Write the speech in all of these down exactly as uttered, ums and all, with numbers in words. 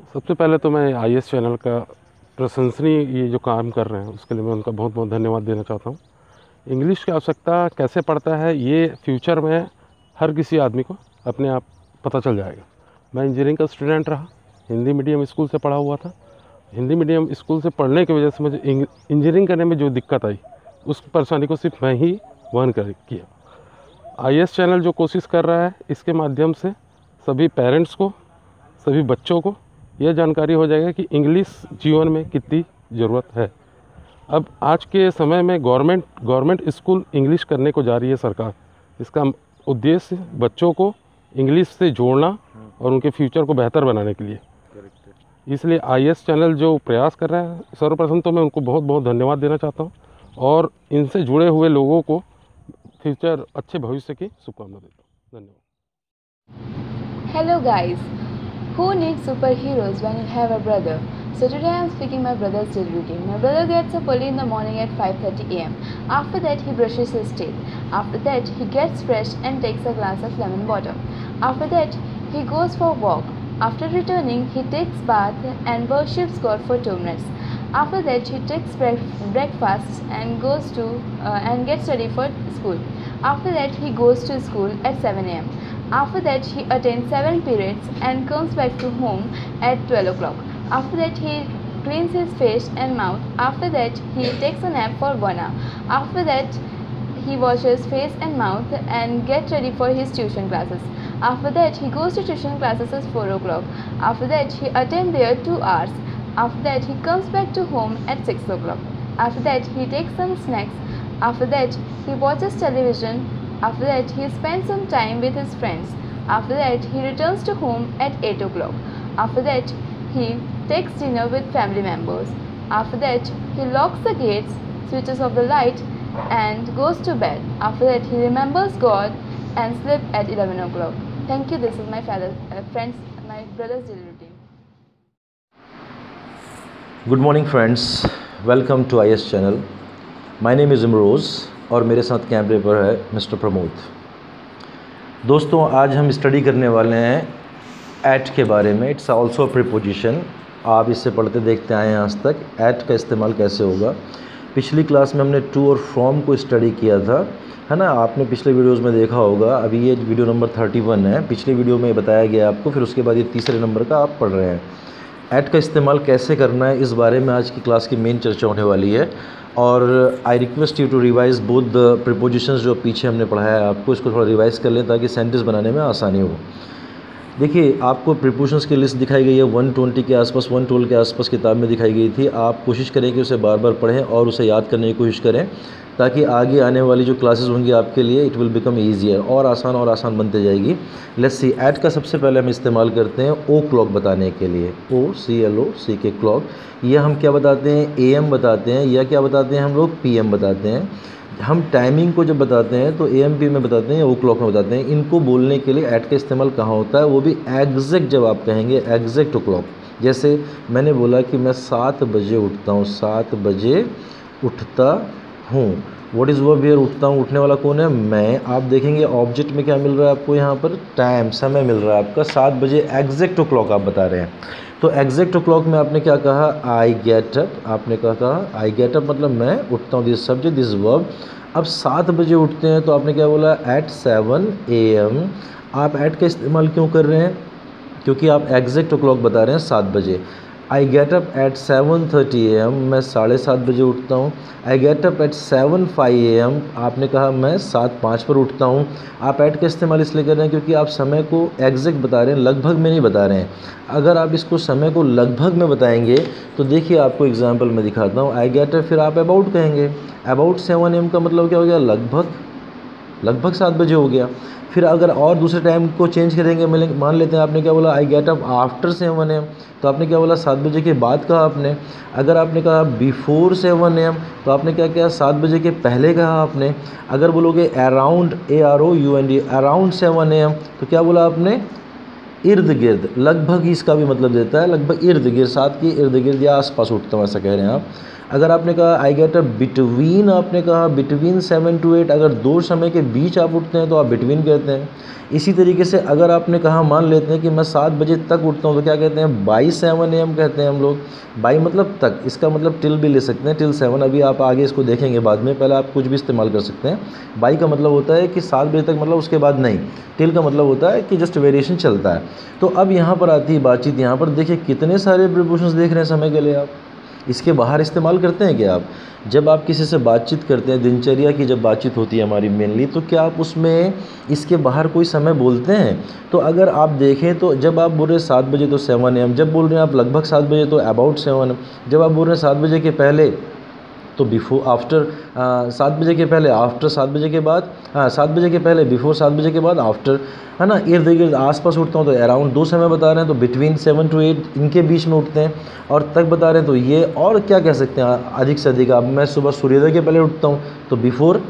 सबसे पहले तो मैं आई ए एस चैनल का प्रशंसनीय ये जो काम कर रहे हैं उसके लिए मैं उनका बहुत बहुत धन्यवाद देना चाहता हूँ। इंग्लिश की आवश्यकता कैसे पड़ता है ये फ्यूचर में हर किसी आदमी को अपने आप पता चल जाएगा। मैं इंजीनियरिंग का स्टूडेंट रहा, हिंदी मीडियम स्कूल से पढ़ा हुआ था। हिंदी मीडियम स्कूल से पढ़ने की वजह से मुझे इंजीनियरिंग करने में जो दिक्कत आई उस परेशानी को सिर्फ मैं ही वहन कर किया। आई ए एस चैनल जो कोशिश कर रहा है इसके माध्यम से सभी पेरेंट्स को, सभी बच्चों को यह जानकारी हो जाएगा कि इंग्लिश जीवन में कितनी ज़रूरत है। अब आज के समय में गवर्नमेंट गवर्नमेंट स्कूल इंग्लिश करने को जा रही है सरकार। इसका उद्देश्य बच्चों को इंग्लिश से जोड़ना और उनके फ्यूचर को बेहतर बनाने के लिए। इसलिए आई ए एस चैनल जो प्रयास कर रहा है, सर्वप्रथम तो मैं उनको बहुत बहुत धन्यवाद देना चाहता हूँ और इनसे जुड़े हुए लोगों को फ्यूचर अच्छे भविष्य की शुभकामना देता हूँ। धन्यवाद। Hello guys, who needs superheroes when you have a brother? So today I am speaking my brother's daily routine. My brother gets up early in the morning at five thirty a m After that he brushes his teeth. After that he gets fresh and takes a glass of lemon water. After that he goes for a walk. After returning he takes bath and worships God for two minutes. After that he takes breakfast and goes to uh, and gets ready for school. After that he goes to school at seven a m After that he attends seven periods and comes back to home at twelve o'clock. After that he cleans his face and mouth. After that he takes a nap for one hour. After that he washes face and mouth and gets ready for his tuition classes. After that he goes to tuition classes at four o'clock. After that he attends there two hours. After that he comes back to home at six o'clock. After that he takes some snacks. After that he watches television. After that he spends some time with his friends. After that he returns to home at eight o'clock. After that he takes dinner with family members. After that he locks the gates, switches off the light and goes to bed. After that he remembers God and sleeps at eleven o'clock. Thank you. This is my father, uh, friends, my brother's daily routine. Good morning friends, welcome to I A S channel. My name is Imroz और मेरे साथ कैमरे पर है mister Pramod. दोस्तों आज हम study करने वाले हैं एट के बारे में। It's also preposition. आप इससे पढ़ते देखते आए हैं आज तक। एट का इस्तेमाल कैसे होगा। पिछली क्लास में हमने टू और फ्रॉम को स्टडी किया था, है ना। आपने पिछले वीडियोस में देखा होगा। अभी ये वीडियो नंबर थर्टी वन है। पिछले वीडियो में बताया गया आपको, फिर उसके बाद ये तीसरे नंबर का आप पढ़ रहे हैं। एट का इस्तेमाल कैसे करना है इस बारे में आज की क्लास की मेन चर्चा होने वाली है। और I request you to revise both the prepositions जो पीछे हमने पढ़ाया है आपको, इसको थोड़ा रिवाइज कर लें ताकि सेंटेंस बनाने में आसानी हो। देखिए आपको प्रीपोजिशंस की लिस्ट दिखाई गई है वन ट्वेंटी के आसपास, वन ट्वेल्व के आसपास किताब में दिखाई गई थी। आप कोशिश करें कि उसे बार बार पढ़ें और उसे याद करने की कोशिश करें ताकि आगे आने वाली जो क्लासेस होंगी आपके लिए इट विल बिकम ईजियर, और आसान और आसान बनते जाएगी। लेट्स सी, एट का सबसे पहले हम इस्तेमाल करते हैं ओ क्लॉक बताने के लिए। ओ सी एल ओ सी के क्लॉक, यह हम क्या बताते हैं, ए एम बताते हैं, या क्या बताते हैं हम लोग, पी एम बताते हैं। हम टाइमिंग को जब बताते हैं तो ए एम पी में बताते हैं या ओ क्लॉक में बताते हैं। इनको बोलने के लिए एट का इस्तेमाल कहाँ होता है, वो भी एग्जैक्ट जब आप कहेंगे एग्जैक्ट ओ क्लॉक। जैसे मैंने बोला कि मैं सात बजे उठता हूँ, सात बजे उठता हूँ। व्हाट इज़ वर्ब हियर, उठता हूँ, उठने वाला कौन है, मैं। आप देखेंगे ऑब्जेक्ट में क्या मिल रहा है आपको, यहाँ पर टाइम, समय मिल रहा है आपका। सात बजे एग्जैक्ट ओ क्लॉक आप बता रहे हैं। तो एग्जैक्ट ओ क्लॉक में आपने क्या कहा, आई गेट अप। आपने क्या कहा, आई गेट अप मतलब मैं उठता हूँ, दिस सब्जेक्ट दिस वर्ब। अब सात बजे उठते हैं तो आपने क्या बोला, एट सेवन ए एम। आप एट का इस्तेमाल क्यों कर रहे हैं, क्योंकि आप एग्जैक्ट ओ क्लॉक बता रहे हैं सात बजे। I get up at seven thirty A M, मैं साढ़े सात बजे उठता हूँ। I get up at seven five A M, आपने कहा मैं सात पाँच पर उठता हूँ। आप एट का इस्तेमाल इसलिए कर रहे हैं क्योंकि आप समय को एग्जैक्ट बता रहे हैं, लगभग में नहीं बता रहे हैं। अगर आप इसको समय को लगभग में बताएंगे तो देखिए आपको एग्जांपल में दिखाता हूँ। आई गेट अप, फिर आप अबाउट कहेंगे। अबाउट सेवन ए एम का मतलब क्या हो गया, लगभग, लगभग सात बजे हो गया। फिर अगर और दूसरे टाइम को चेंज करेंगे, मान लेते हैं आपने क्या बोला, I get up after seven M, तो आपने क्या बोला, सात बजे के बाद कहा आपने। अगर आपने कहा बिफोर सेवन एम तो आपने क्या किया, सात बजे के पहले कहा आपने। अगर बोलोगे around, A R O U N D, around seven M तो क्या बोला आपने, इर्द गिर्द। लगभग इसका भी मतलब देता है, लगभग इर्द गिर्द, सात के इर्द गिर्द या आस पास उठता हूँ, ऐसा कह रहे हैं आप। अगर आपने कहा आई गेट अ बिटवीन, आपने कहा बिटवीन सेवन टू एट, अगर दो समय के बीच आप उठते हैं तो आप बिटवीन कहते हैं। इसी तरीके से अगर आपने कहा मान लेते हैं कि मैं सात बजे तक उठता हूँ तो क्या कहते हैं, बाई सेवन ए एम कहते हैं हम लोग। बाई मतलब तक, इसका मतलब टिल भी ले सकते हैं, टिल सेवन, अभी आप आगे इसको देखेंगे बाद में, पहले आप कुछ भी इस्तेमाल कर सकते हैं। बाई का मतलब होता है कि सात बजे तक, मतलब उसके बाद नहीं। टिल का मतलब होता है कि जस्ट वेरिएशन चलता है। तो अब यहाँ पर आती है बातचीत, यहाँ पर देखिए कितने सारे प्रीपोजिशंस देख रहे हैं समय के लिए आप। इसके बाहर इस्तेमाल करते हैं क्या आप? जब आप किसी से बातचीत करते हैं, दिनचर्या की जब बातचीत होती है हमारी मेनली, तो क्या आप उसमें इसके बाहर कोई समय बोलते हैं? तो अगर आप देखें तो जब आप बोल रहे हैं सात बजे तो सेवन ए एम, जब बोल रहे हैं आप लगभग सात बजे तो अबाउट सेवन, जब आप बोल रहे हैं सात बजे के पहले तो बिफोर, आफ्टर, सात बजे के पहले, आफ्टर सात बजे के बाद, हाँ सात बजे के पहले, बिफोर सात बजे के बाद, आफ्टर, है ना। इर्द गिर्द आसपास उठता हूँ तो अराउंड, दो समय बता रहे हैं तो बिटवीन सेवन टू एट, इनके बीच में उठते हैं। और तक बता रहे हैं तो ये, और क्या कह सकते हैं अधिक से अधिक आप, मैं सुबह सूर्योदय के पहले उठता हूँ तो बिफोर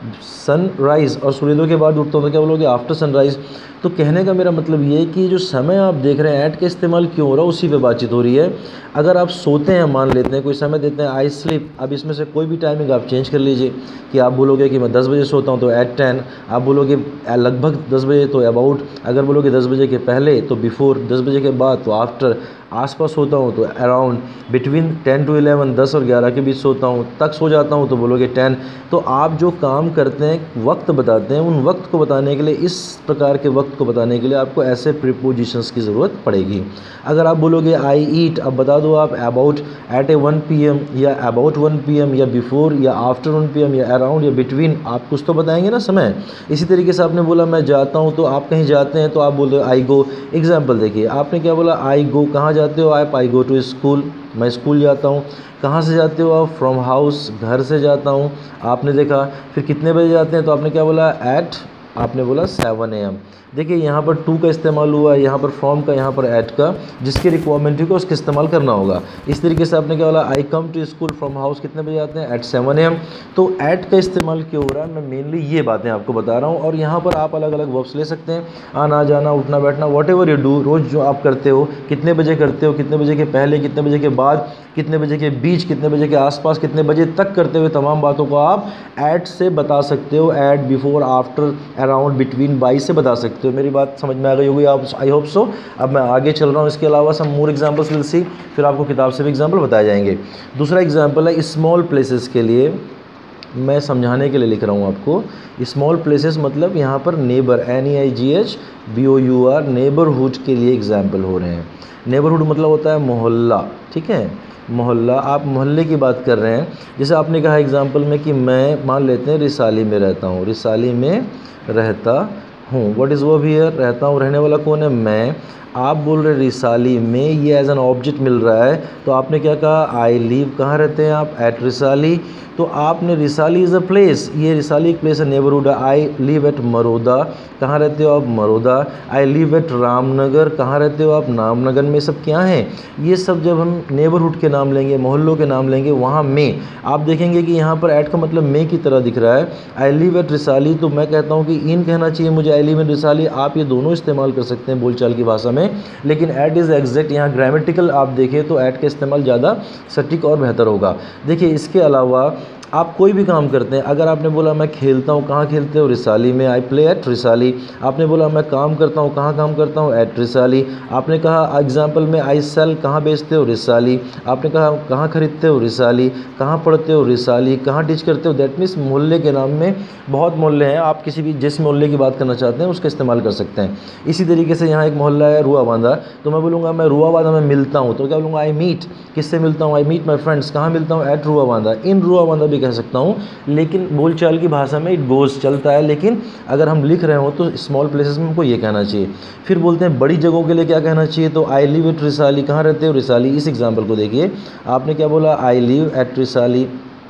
सनराइज़, और सूर्योदय के बाद उठता हूँ तो क्या बोलोगे, आफ्टर सनराइज़। तो कहने का मेरा मतलब ये है कि जो समय आप देख रहे हैं, ऐट का इस्तेमाल क्यों हो रहा है, उसी पे बातचीत हो रही है। अगर आप सोते हैं, मान लेते हैं कोई समय देते हैं आई स्लीप, अब इसमें से कोई भी टाइमिंग आप चेंज कर लीजिए कि आप बोलोगे कि मैं दस बजे सोता हूँ तो एट टेन, आप बोलोगे लगभग दस बजे तो अबाउट, अगर बोलोगे दस बजे के पहले तो बिफोर, दस बजे के बाद तो आफ्टर, आसपास सोता हूँ तो around, between ten to eleven, दस और ग्यारह के बीच सोता हूँ, तक सो जाता हूँ तो बोलोगे टेन। तो आप जो काम करते हैं, वक्त बताते हैं, उन वक्त को बताने के लिए, इस प्रकार के वक्त को बताने के लिए आपको ऐसे प्रीपोजिशंस की ज़रूरत पड़ेगी। अगर आप बोलोगे आई ईट, अब बता दो आप about at A one P M, या अबाउट वन पी एम, या बिफोर, या आफ्टर वन पी एम, या अराउंड, या बिटवीन, आप कुछ तो बताएंगे ना समय। इसी तरीके से आपने बोला मैं जाता हूँ, तो आप कहीं जाते हैं तो आप बोल रहे हो आई गो। एग्जाम्पल देखिए, आपने क्या बोला, आई गो, कहाँ जाते हो आप, आई गो टू स्कूल, मैं स्कूल जाता हूँ। कहाँ से जाते हो आप, फ्रॉम हाउस, घर से जाता हूँ, आपने देखा। फिर कितने बजे जाते हैं तो आपने क्या बोला, एट, आपने बोला सेवन ए एम। देखिए यहाँ पर टू का इस्तेमाल हुआ है, यहाँ पर फ्रॉम का, यहाँ पर एट का, जिसकी रिक्वायरमेंट को उसका इस्तेमाल करना होगा। इस तरीके से आपने क्या बोला, I come to school from house, कितने बजे आते हैं, एट सेवन ए एम। तो एट का इस्तेमाल क्यों हो रहा है, मैं मेनली ये बातें आपको बता रहा हूँ। और यहाँ पर आप अलग अलग वर्ब्स ले सकते हैं, आना जाना, उठना बैठना, वॉट एवर यू डू, रोज़ जो आप करते हो, कितने बजे करते हो, कितने बजे के पहले, कितने बजे के बाद, कितने बजे के बीच, कितने बजे के आसपास, कितने बजे तक करते हुए, तमाम बातों को आप एट से बता सकते हो। At, before, after, around, between, by से बता सकते हो। मेरी बात समझ में आ गई होगी आप, आई होप सो। अब मैं आगे चल रहा हूँ, इसके अलावा सम मोर एग्जाम्पल्स विल सी, फिर आपको किताब से भी एग्जाम्पल बताए जाएंगे। दूसरा एग्जाम्पल है स्मॉल प्लेसेस के लिए, मैं समझाने के लिए लिख रहा हूँ आपको। स्मॉल प्लेसेस मतलब यहाँ पर neighbour, N E I G H B O U R, neighbourhood के लिए एग्जाम्पल हो रहे हैं। नेबरहुड मतलब होता है मोहल्ला, ठीक है, मोहल्ला, आप मोहल्ले की बात कर रहे हैं। जैसे आपने कहा एग्जाम्पल में कि मैं, मान लेते हैं रिसाली में रहता हूँ, रिसाली में रहता हूँ, व्हाट इज़ वर्ब हियर, रहता हूँ, रहने वाला कौन है, मैं। आप बोल रहे रिसाली में, ये एज एन ऑब्जेक्ट मिल रहा है, तो आपने क्या कहा, आई लिव, कहाँ रहते हैं आप, एट रिसाली। तो आपने रिसाली इज़ अ प्लेस, ये रिसाली एक प्लेस है, neighbourhood. I live at Maroda, कहाँ रहते हो आप, Maroda. I live at Ramnagar, कहाँ रहते हो आप, रामनगर में। सब क्या हैं, ये सब जब हम नेबरहुड के नाम लेंगे, मोहल्लों के नाम लेंगे, वहाँ में आप देखेंगे कि यहाँ पर एट का मतलब में की तरह दिख रहा है। आई लिव एट रिसाली, तो मैं कहता हूँ कि इन कहना चाहिए मुझे, आई लिव एट रिसाली। आप ये दोनों इस्तेमाल कर सकते हैं बोलचाल की भाषा में, लेकिन एट इज़ एग्जैक्ट, यहाँ ग्रामेटिकल आप देखें तो एट का इस्तेमाल ज़्यादा सटीक और बेहतर होगा। देखिए इसके अलावा आप कोई भी काम करते हैं, अगर आपने बोला मैं खेलता हूँ, कहाँ खेलते हो, रिसाली में, आई प्ले एट रिसाली। आपने बोला मैं काम करता हूँ, कहाँ काम करता हूँ, एट रिसाली। आपने कहा एग्जाम्पल में आई सेल, कहाँ बेचते हो, रिसाली। आपने कहा कहाँ खरीदते हो, रिसाली। कहाँ पढ़ते हो, रिसाली। कहाँ टीच करते हो, दैट मीन्स मोहल्ले के नाम में बहुत मोहल्ले हैं, आप किसी भी जिस मोहल्ले की बात करना चाहते हैं उसका इस्तेमाल कर सकते हैं। इसी तरीके से यहाँ एक मोहल्ला है रुआ बांधा, तो मैं बोलूँगा मैं रुआ बांधा में मिलता हूँ, तो क्या बोलूँगा, आई मीट, किससे मिलता हूँ, आई मीट माई फ्रेंड्स। कहाँ मिलता हूँ, एट रुआ बांधा, इन रुआ बांधा भी कह सकता हूँ, लेकिन बोलचाल की भाषा में इट गोज चलता है, लेकिन अगर हम लिख रहे हो तो स्मॉल प्लेसेस में हमको ये कहना चाहिए। फिर बोलते हैं बड़ी जगहों के लिए क्या कहना चाहिए, तो आई लिव एट रिसाली, कहाँ रहते हो, रिसाली। इस एग्जाम्पल को देखिए, आपने क्या बोला, आई लिव एट रिसाली,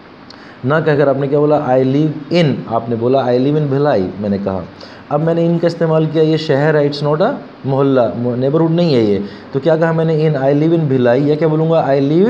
ना कहकर आपने क्या बोला, आई लिव इन, आपने बोला आई लिव इन भिलाई, मैंने कहा। अब मैंने इन का इस्तेमाल किया, ये शहर है, इट्स नॉट अ मोहल्ला, नेबरहुड नहीं है ये, तो क्या कहा मैंने, इन, आई लिव इन भिलाई, या क्या बोलूँगा, I live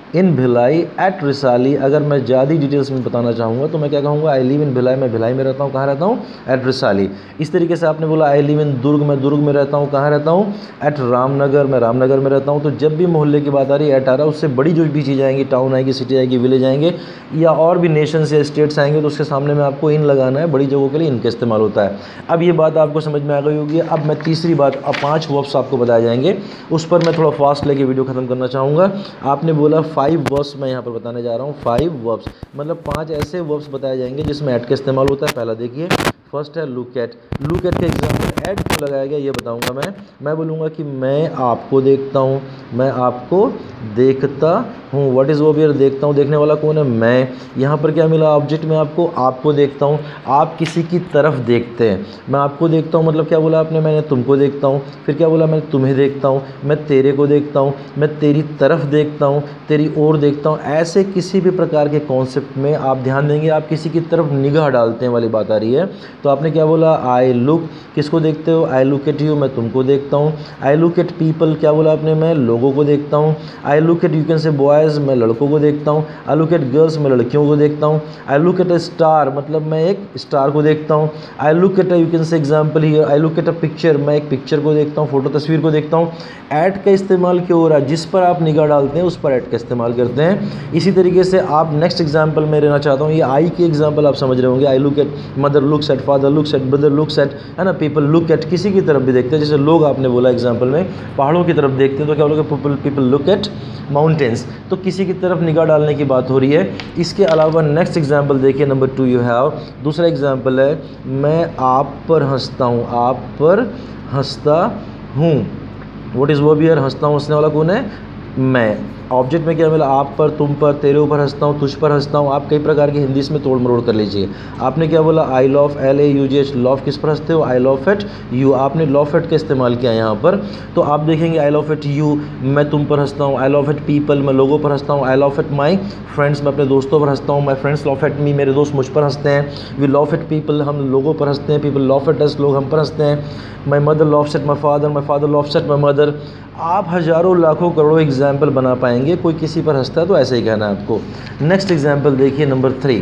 in Bhilai at Risali. अगर मैं ज़्यादा डिटेल्स में बताना चाहूँगा तो मैं क्या कहूँगा, आई लिव इन भिलाई, मैं भिलाई में रहता हूँ। कहाँ रहता हूँ? एट रिसाली। इस तरीके से आपने बोला आई लिव इन दुर्ग, मैं दुर्ग में रहता हूँ। कहाँ रहता हूँ? एट रामनगर, मैं रामनगर में रहता हूँ। तो जब भी मोहल्ले की बात आ रही है एट आ रहा है, उससे बड़ी जो भी चीज़ आएंगी, टाउन आएगी, सिटी आएगी, विलेज आएंगे या और भी नेशंस या स्टेट्स आएंगे, तो उसके सामने में आपको इन लगाना है। बड़ी जगहों के लिए इनका इस्तेमाल होता है। अब ये बात आपको समझ में आ गई होगी। अब मैं तीसरी बात, अब पाँच वर्ब्स आपको बताए जाएंगे, उस पर मैं थोड़ा फास्ट लेके वीडियो खत्म करना चाहूँगा। आपने बोला फाइव वर्ब्स, मैं यहाँ पर बताने जा रहा हूँ। फाइव वर्ब्स मतलब पांच ऐसे वर्ब्स बताए जाएंगे जिसमें एट का इस्तेमाल होता है। पहला देखिए, फर्स्ट है लुक एट। लुक एट का एग्जाम्पल एट क्यों लगाया गया ये बताऊंगा मैं। मैं बोलूँगा कि मैं आपको देखता हूँ, मैं आपको देखता हूँ। What is verb here? देखता हूँ। देखने वाला कौन है? मैं। यहाँ पर क्या मिला ऑब्जेक्ट में आपको? आपको देखता हूँ। आप किसी की तरफ देखते हैं। मैं आपको देखता हूँ मतलब क्या बोला आपने? मैंने तुमको देखता हूँ। फिर क्या बोला? मैं तुम्हें देखता हूँ, मैं तेरे को देखता हूँ, मैं तेरी तरफ देखता हूँ, तेरी ओर देखता हूँ। ऐसे किसी भी प्रकार के कॉन्सेप्ट में आप ध्यान देंगे, आप किसी की तरफ निगाह डालते हैं वाली बात आ रही है। तो आपने क्या बोला? आई लुक, किसको देखते हो? आई लुक एट यू, मैं तुमको देखता हूँ। आई लुक एट पीपल, क्या बोला आपने? मैं लोगों को देखता हूँ। I look at, you can say boys, मैं लड़कों को देखता हूँ। आई लुक एट गर्ल्स, मैं लड़कियों को देखता हूँ। I look at a star, मतलब मैं एक स्टार को देखता हूँ। I look at a, you can say example here, I look at a picture, मैं एक पिक्चर को देखता हूँ, फोटो तस्वीर को देखता हूँ। एट का इस्तेमाल क्यों हो रहा है? जिस पर आप निगाह डालते हैं उस पर एट का इस्तेमाल करते हैं। इसी तरीके से आप नेक्स्ट एग्जाम्पल में रहना चाहता हूँ, ये आई की एग्जाम्पल आप समझ रहे होंगे। I look at mother, looks at father, looks at brother, looks at, है ना, पीपल लुक एट, किसी की तरफ भी देखते हैं। जैसे लोग आपने बोला एग्जाम्पल में पहाड़ों की तरफ देखते हैं, तो क्या बोलोगे? People people look at mountains. तो किसी की तरफ निगाह डालने की बात हो रही है। इसके अलावा नेक्स्ट एग्जाम्पल देखिए, नंबर टू यू हैव, दूसरा एग्जाम्पल है मैं आप पर हंसता हूँ, आप पर हंसता हूँ। What is verb here? हंसता हूँ, हंसने वाला कौन है? मैं। ऑब्जेक्ट में क्या मिला? आप पर, तुम पर, तेरे ऊपर हंसता हूँ, तुझ पर हंसता हूँ। आप कई प्रकार की हिंदी इसमें तोड़ मरोड़ कर लीजिए। आपने क्या बोला? I laugh, L A U G H, laugh किस पर हंसते हो? I laugh at you. आपने लव एट का इस्तेमाल किया यहाँ पर। तो आप देखेंगे आई लव एट यू, मैं तुम पर हंसता हूँ। आई लव एट पीपल, मैं लोगों पर हंसता हूँ। I laugh at my friends, मैं अपने दोस्तों पर हंसता हूँ। My friends laugh at me, मेरे दोस्त मुझ पर हंसते हैं। वी लव एट पीपल, हम लोगों पर हंसते हैं। पीपल लव एट अस, लोग हम पर हंसते हैं। My mother laughs at my father, my father laughs at my mother. आप हज़ारों लाखों करोड़ों एग्जाम्पल बना पाएंगे। कोई किसी पर हंसता है तो ऐसे ही कहना है आपको। नेक्स्ट एग्जाम्पल देखिए, नंबर थ्री।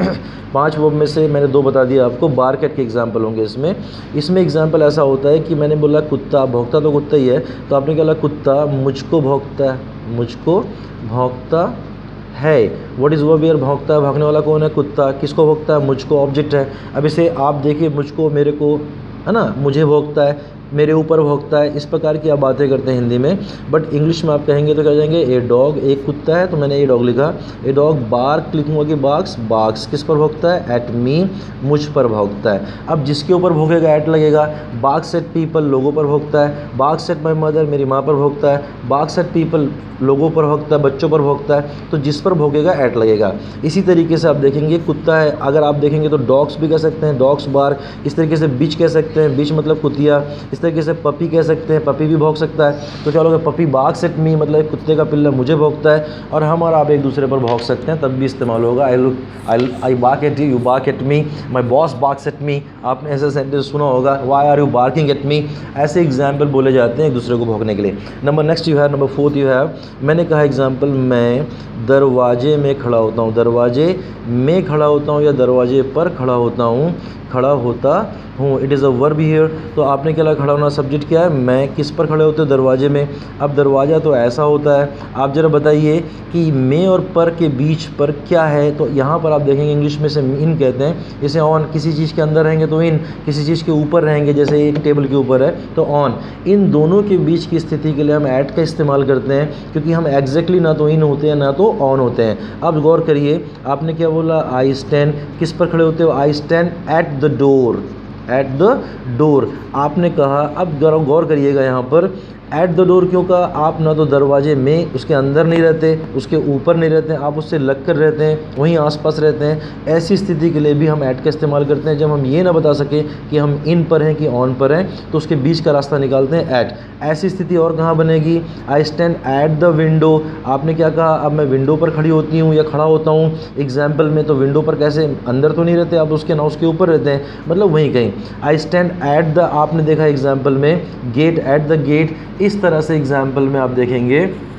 पांच वर्ब में से मैंने दो बता दिया आपको, बारकेट के एग्जाम्पल होंगे इसमें। इसमें एग्जाम्पल ऐसा होता है कि मैंने बोला कुत्ता, भौंकता तो कुत्ता ही है, तो आपने क्या बोला? कुत्ता मुझको भौंकता है, मुझको भौंकता है। What is verb here? भौंकता है। भौंकने वाला कौन है? कुत्ता। किसको भौंकता है? मुझको, ऑब्जेक्ट है। अब इसे आप देखिए, मुझको, मेरे को, है ना, मुझे भौंकता है, मेरे ऊपर भौंकता है, इस प्रकार की आप बातें करते हैं हिंदी में। बट इंग्लिश में आप कहेंगे तो क्या जाएंगे? ए डॉग, एक कुत्ता है तो मैंने ए डॉग लिखा। ए डॉग बार्क लिखूंगा कि बार्क्स, बार्क्स किस पर भौंकता है? एट मी, मुझ पर भौंकता है। अब जिसके ऊपर भौंकेगा एट लगेगा। बार्क्स एट पीपल, लोगों पर भौंकता है। बार्क्स एट माई मदर, मेरी माँ पर भौंकता है। बार्क्स एट पीपल, लोगों पर भौंकता है, बच्चों पर भौंकता है। तो जिस पर भौंकेगा एट लगेगा। इसी तरीके से आप देखेंगे कुत्ता है, अगर आप देखेंगे तो डॉग्स भी कह सकते हैं, डॉग्स बार्क। इस तरीके से बिच कह सकते हैं, बिच मतलब कुतिया। इस तरीके से पपी कह सकते हैं, पपी भी भौंक सकता है। तो क्या लोगे? पपी बार्क्स एट मी, मतलब कुत्ते का पिल्ला मुझे भौंकता है। और हम और आप एक दूसरे पर भौंक सकते हैं, तब भी इस्तेमाल होगा। I look, I I bark at you, you bark at me, my boss barks at me. आपने ऐसा सेंटेंस सुना होगा, why are you barking at me. ऐसे एग्जाम्पल बोले जाते हैं एक दूसरे को भौंकने के लिए। Number next you have, number fourth you have, मैंने कहा एग्जाम्पल, मैं दरवाजे में खड़ा होता हूँ, दरवाजे में खड़ा होता हूँ या दरवाजे पर खड़ा होता हूँ, खड़ा होता हूँ। It is a verb here. तो आपने क्या खड़ा होना, सब्जेक्ट क्या है? मैं। किस पर खड़े होते हो? दरवाजे में। अब दरवाज़ा तो ऐसा होता है, आप ज़रा बताइए कि में और पर के बीच पर क्या है? तो यहाँ पर आप देखेंगे इंग्लिश में से इन कहते हैं। जैसे ऑन, किसी चीज़ के अंदर रहेंगे तो इन, किसी चीज़ के ऊपर रहेंगे, जैसे एक टेबल के ऊपर है तो ऑन। इन दोनों के बीच की स्थिति के लिए हम एट का इस्तेमाल करते हैं, क्योंकि हम एग्जैक्टली ना तो इन होते हैं ना तो ऑन होते हैं। अब गौर करिए, आपने क्या बोला? आई स्टैंड, किस पर खड़े होते हो? I stand at the door, at the door आपने कहा। अब गौर करिएगा यहाँ पर, एट द डोर क्यों कहा? आप ना तो दरवाजे में उसके अंदर नहीं रहते, उसके ऊपर नहीं रहते, आप उससे लग कर रहते हैं, वहीं आसपास रहते हैं। ऐसी स्थिति के लिए भी हम एट का इस्तेमाल करते हैं। जब हम ये ना बता सकें कि हम इन पर हैं कि ऑन पर हैं, तो उसके बीच का रास्ता निकालते हैं एट। ऐसी स्थिति और कहाँ बनेगी? I stand at the window, आपने क्या कहा? अब मैं विंडो पर खड़ी होती हूँ या खड़ा होता हूँ एग्जाम्पल में। तो विंडो पर कैसे? अंदर तो नहीं रहते आप उसके, ना उसके ऊपर रहते हैं, मतलब वहीं कहीं। आई स्टैंड एट द, आपने देखा एग्जाम्पल में गेट, एट द गेट। इस तरह से एग्जाम्पल में आप देखेंगे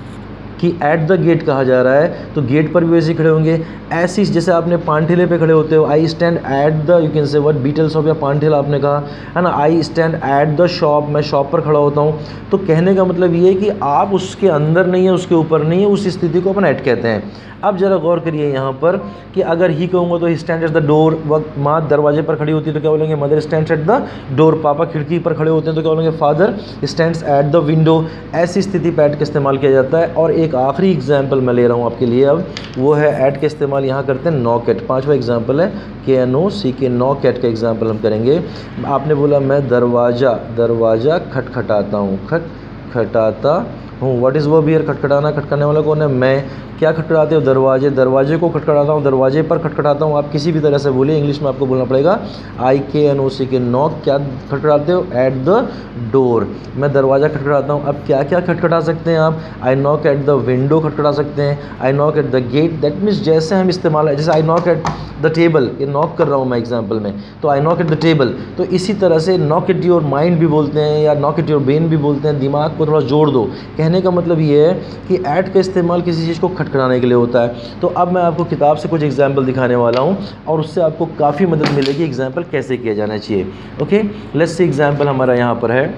कि एट द गेट कहा जा रहा है तो गेट पर भी वैसे ही खड़े होंगे। ऐसी जैसे आपने पानठेले पे खड़े होते हो, I stand at the, you can say what, betel shop या पानठेला आपने कहा है ना, I stand at the shop, मैं शॉप पर खड़ा होता हूँ। तो कहने का मतलब ये है कि आप उसके अंदर नहीं है, उसके ऊपर नहीं है, उस स्थिति को अपन एट कहते हैं। अब जरा गौर करिए यहाँ पर कि अगर ही कहूँगा तो he stand at the door, वक्त माँ दरवाजे पर खड़ी होती है तो क्या बोलेंगे, mother stands at the door. पापा खिड़की पर खड़े होते हैं तो क्या बोलेंगे, father stands at the window. ऐसी स्थिति पर एट का इस्तेमाल किया जाता है। और एक आखिरी एग्जाम्पल मैं ले रहा हूँ आपके लिए अब, वो है एट का इस्तेमाल यहाँ करते हैं नॉक एट। पाँचवा एग्जाम्पल है के एन ओ सी के, नॉक एट का एग्जाम्पल हम करेंगे। आपने बोला मैं दरवाज़ा दरवाज़ा खटखटाता हूँ, खटखटाता हूँ। व्हाट इज़ वर्ब हियर, खटखटाना, खटखटाने वाला कौन है, मैं। क्या खटखटाते हो, दरवाजे, दरवाजे को खटखटाता हूँ, दरवाजे पर खटखटाता हूँ। आप किसी भी तरह से बोलिए, इंग्लिश में आपको बोलना पड़ेगा आई के एन ओ सी के, नॉक। क्या खटखटाते हो, एट द डोर, मैं दरवाज़ा खटखटाता हूँ। अब क्या क्या खटखटा सकते हैं आप, I knock at the window खटखटा सकते हैं, I knock at the gate. That means जैसे हम इस्तेमाल है, जैसे I knock at the table, ये नॉक कर रहा हूँ मैं एग्जाम्पल में, तो I knock at the table. तो इसी तरह से नॉक एट योर माइंड भी बोलते हैं या नॉक एट योर ब्रेन भी बोलते हैं, दिमाग को थोड़ा जोड़ दो। कहने का मतलब ये है कि एट का इस्तेमाल किसी चीज़ को खटखटाने के लिए होता है। तो अब मैं आपको किताब से कुछ एग्जाम्पल दिखाने वाला हूँ और उससे आपको काफ़ी मदद मिलेगी एग्जाम्पल कैसे किया जाना चाहिए। ओके, लेट्स सी एग्जाम्पल हमारा यहाँ पर है।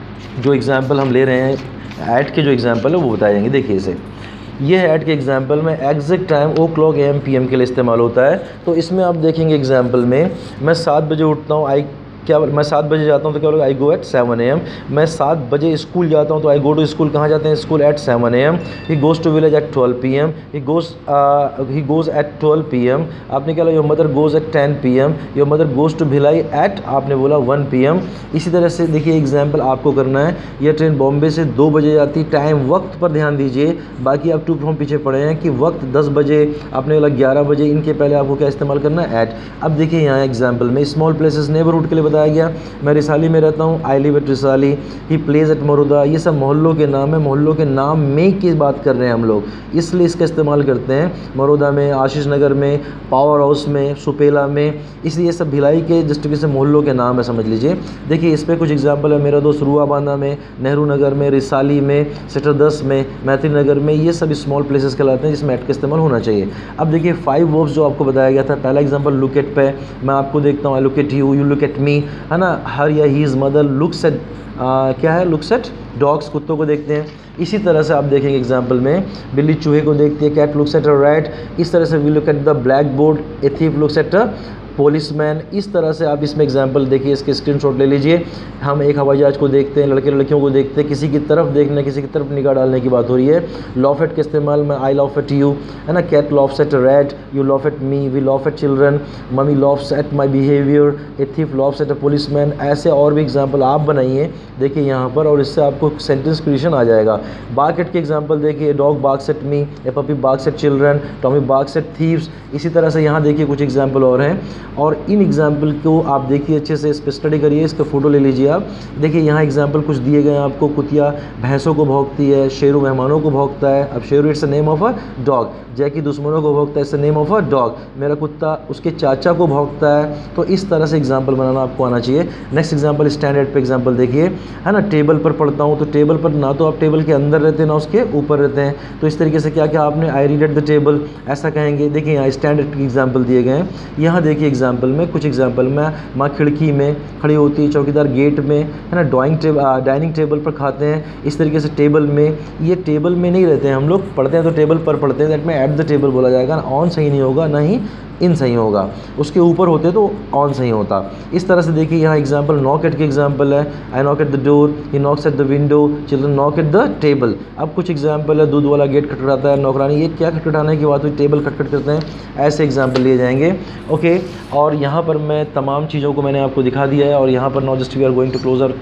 जो एग्जाम्पल हम ले रहे हैं ऐट के जो एग्जाम्पल है वो बताए जाएंगे। देखिए इसे, ये है ऐट के एग्जाम्पल में exact time o'clock A M P M के लिए इस्तेमाल होता है। तो इसमें आप देखेंगे एग्जाम्पल में, मैं सात बजे उठता हूँ, आई क्या मैं सात बजे जाता हूँ तो क्या बोलेगा, I go at seven A M. मैं सात बजे स्कूल जाता हूँ तो आई गो टू स्कूल, कहाँ जाते हैं, school, at seven A M. He goes to village at twelve P M, he goes he goes at twelve P M. आपने क्या बोला, your mother goes at ten P M, your mother goes to Bhilai at, आपने बोला one P M. इसी तरह से देखिए example आपको करना है, यह ट्रेन बॉम्बे से दो बजे आती, टाइम वक्त पर ध्यान दीजिए। बाकी आप टू फ्रॉम पीछे पड़े हैं कि वक्त दस बजे, आपने बोला ग्यारह बजे, इनके पहले आपको क्या इस्तेमाल करना है, एट। अब देखिए यहाँ एग्जाम्पल में स्मॉल प्लेसेस नेबरहुड के लिए बताया गया। मैं रिसाली में रहता हूँ, I live at Risali, he plays at Maruda. ये सब मोहल्लों के नाम है, मोहल्लों के नाम में की बात कर रहे हैं हम लोग, इसलिए इसका इस्तेमाल करते हैं। मरुदा में, आशीष नगर में, पावर हाउस में, सुपेला में, इसलिए ये सब भिलाई के डिस्ट्रिक्ट से मोहल्लों के नाम है, समझ लीजिए। देखिए इस पर कुछ एग्जाम्पल है, मेरा दोस्त रुआबांदा में, नेहरू नगर में, रिसाली में, सेक्टर दस में, मैत्री नगर में, ये सब स्मॉल प्लेसेस कहलाते हैं जिसमें एट का इस्तेमाल होना चाहिए। अब देखिए फाइव वर्ब्स जो आपको बताया गया था, पहला एग्जाम्पल लुक एट पे, मैं आपको देखता हूँ, I look at you, you look at me, है ना। हर या he is mother looks at, क्या है, लुक्स एट डॉग्स, कुत्तों को देखते हैं। इसी तरह से आप देखेंगे एग्जाम्पल में, बिल्ली चूहे को देखती है, cat looks at a rat. इस तरह से we look at the black board, a thief looks at a policeman. इस तरह से आप इसमें एग्जाम्पल देखिए, इसके स्क्रीनशॉट ले लीजिए। हम एक हवाई जहाज को देखते हैं, लड़के लड़कियों को देखते हैं, किसी की तरफ देखने, किसी की तरफ निगाह डालने की बात हो रही है। लॉफ एट के इस्तेमाल में, आई लॉफ एट यू, है ना, cat laughs at rat, you laugh at me, we laugh at children, mummy laughs at my behaviour, a thief laughs at a policeman. ऐसे और भी एग्जाम्पल आप बनाइए, देखिए यहाँ पर, और इससे आपको सेंटेंस क्रिएशन आ जाएगा। बार्क एट के एग्जाम्पल देखिए, dog barks at me, a puppy barks at children, Tommy barks at thieves. इसी तरह से यहाँ देखिए कुछ एग्जाम्पल और हैं, और इन एग्जाम्पल को आप देखिए अच्छे से, इस पर स्टडी करिए, इसका फोटो ले लीजिए आप। देखिए यहाँ एग्जाम्पल कुछ दिए गए हैं आपको, कुतिया भैंसों को भौंकती है, शेरू मेहमानों को भौंकता है। अब Sheru it's a name of a dog, Jacky दुश्मनों को भौंकता है, it's a name of a dog. मेरा कुत्ता उसके चाचा को भौंकता है। तो इस तरह से एग्जाम्पल बनाना आपको आना चाहिए। नेक्स्ट एग्जाम्पल स्टैंडर्ड पे एग्जाम्पल देखिए, है ना, टेबल पर पढ़ता हूँ, तो टेबल पर ना तो आप टेबल के अंदर रहते हैं ना उसके ऊपर रहते हैं, तो इस तरीके से क्या क्या आपने, I read at the table, ऐसा कहेंगे। देखिए यहाँ स्टैंडर्ड के एग्जाम्पल दिए गए हैं। यहाँ देखिए एग्जाम्पल में, कुछ एग्जाम्पल में, माँ खिड़की में खड़ी होती है, चौकीदार गेट में, है ना, ड्राइंग टेबल डाइनिंग टेबल पर खाते हैं। इस तरीके से टेबल में, ये टेबल में नहीं रहते हैं हम लोग, पढ़ते हैं तो टेबल पर पढ़ते हैं, दैट में एट द टेबल बोला जाएगा। ऑन सही नहीं होगा, ना ही इन सही होगा, उसके ऊपर होते तो ऑन सही होता। इस तरह से देखिए यहाँ एग्जाम्पल नॉक एट के एग्जाम्पल है, I knock at the door, he knocks at the window, children knock at the table. अब कुछ एग्जाम्पल है, दूध वाला गेट खटखटाता है, नौकरानी, ये क्या खटखटाने की बात हुई, टेबल खटखट करते हैं, ऐसे एग्जाम्पल लिए जाएंगे। ओके, और यहाँ पर मैं तमाम चीज़ों को मैंने आपको दिखा दिया है, और यहाँ पर now just we are going to closure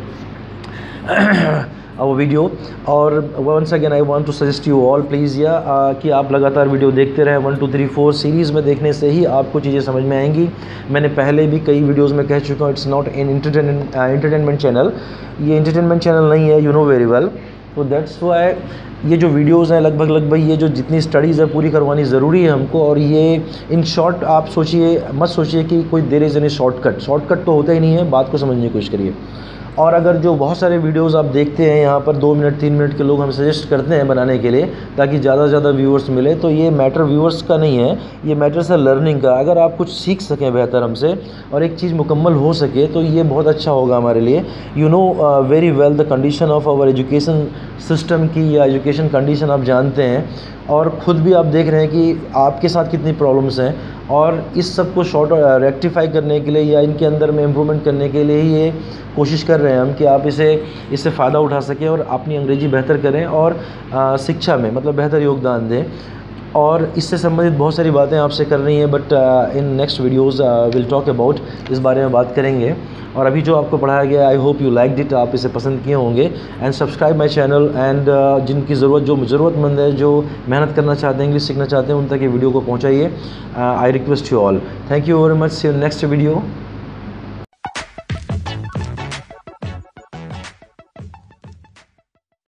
our video. और once again I want to suggest you all please या कि आप लगातार वीडियो देखते रहें। One two three four series में देखने से ही आपको चीज़ें समझ में आएंगी। मैंने पहले भी कई वीडियोस में कह चुका हूँ, it's not an entertainment entertainment channel, ये एंटरटेनमेंट चैनल नहीं है, यू नो वेरी वेल। तो दैट्स वाई ये जो वीडियोज़ हैं लगभग लगभग ये जो जितनी स्टडीज़ है पूरी करवानी ज़रूरी है हमको। और ये इन शॉर्ट आप सोचिए, मत सोचिए कि कोई there is any shortcut, shortcut तो होता ही नहीं है, बात को समझने की कोशिश करिए। और अगर जो बहुत सारे वीडियोस आप देखते हैं यहाँ पर दो मिनट तीन मिनट के लोग हम सजेस्ट करते हैं बनाने के लिए ताकि ज़्यादा से ज़्यादा व्यूअर्स मिले, तो ये मैटर व्यूअर्स का नहीं है, ये मैटर है लर्निंग का। अगर आप कुछ सीख सकें बेहतर हमसे और एक चीज़ मुकम्मल हो सके तो ये बहुत अच्छा होगा हमारे लिए। You know very well the condition of our education system की, या एजुकेशन कंडीशन आप जानते हैं और ख़ुद भी आप देख रहे हैं कि आपके साथ कितनी प्रॉब्लम्स हैं। और इस सब को शॉर्ट रेक्टिफाई करने के लिए या इनके अंदर में इम्प्रूवमेंट करने के लिए ही ये कोशिश कर रहे हैं हम कि आप इसे इससे फ़ायदा उठा सकें और अपनी अंग्रेज़ी बेहतर करें और आ, शिक्षा में मतलब बेहतर योगदान दें। और इससे संबंधित बहुत सारी बातें आपसे कर रही हैं, but in next videos will talk about, इस बारे में बात करेंगे। और अभी जो आपको पढ़ाया गया, I hope you like it, आप इसे पसंद किए होंगे। And subscribe my channel, and जिनकी ज़रूरत जो ज़रूरतमंद है, जो मेहनत करना चाहते हैं, इंग्लिश सीखना चाहते हैं, उन तक ये वीडियो को पहुँचाइए। I request you all, thank you very much, see you next video.